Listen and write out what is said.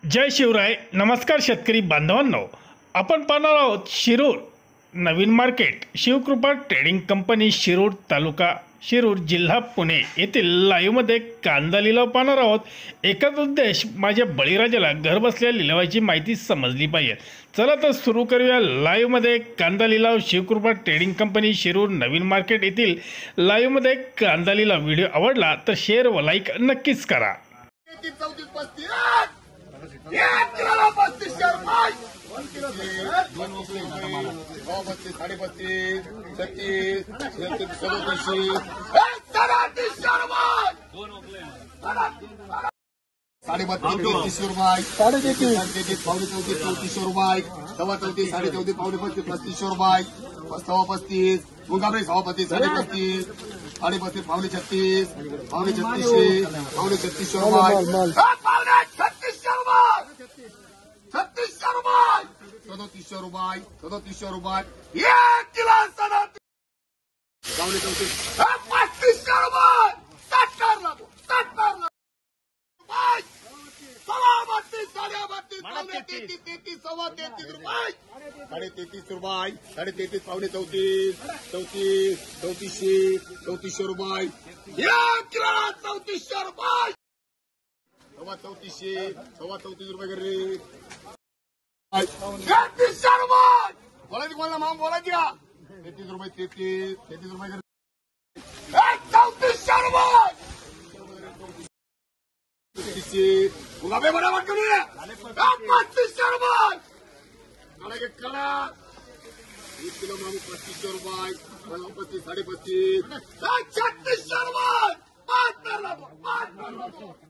जय शिवराय. नमस्कार शेतकरी बांधवांनो, आपण पाहणार आहोत शिरूर नवीन market Shivkrupa trading company Shirur taluka Shirur जिल्हा पुणे येथील लाईव्हमध्ये कांदा लिलाव पाहणार आहोत. एकच उद्देश, माझ्या बळीराजाला घरबसल्या लिलावाची माहिती समजली पाहिजे. चला तर सुरू करूया लाईव्हमध्ये कांदा लिलाव. शिवकृपा ट्रेडिंग कंपनी शिरूर नवीन मार्केट येथील लाईव्हमध्ये कांदा लिलाव. व्हिडिओ आवडला तर शेअर व लाईक नक्कीच करा. ₹32,000 ₹33,000 पावणे 34,000 ₹34,000 सव्वा 34,000 34,000 पावणे 35,000 ₹35,000 मुंगाबरे सभापती 35,000 35,000 पावणे 36 पावणे 3600 पावणे 3600 ₹36,000 ₹37,000 एक किलो पावणे 35,000 ₹33,000 सव्वा 33,000 ₹33,000 पावणे 34,000 एक किलो ₹34,000 सव्वा 3400 घरी ₹33,000 बोलायची कोणाला माम बोलायची का ₹33,000 घरी ₹34,000 मुंगाबे बराबर करूया ₹35,000 करा 1 किलो मामू ₹35,000 35 35.5 ₹36,000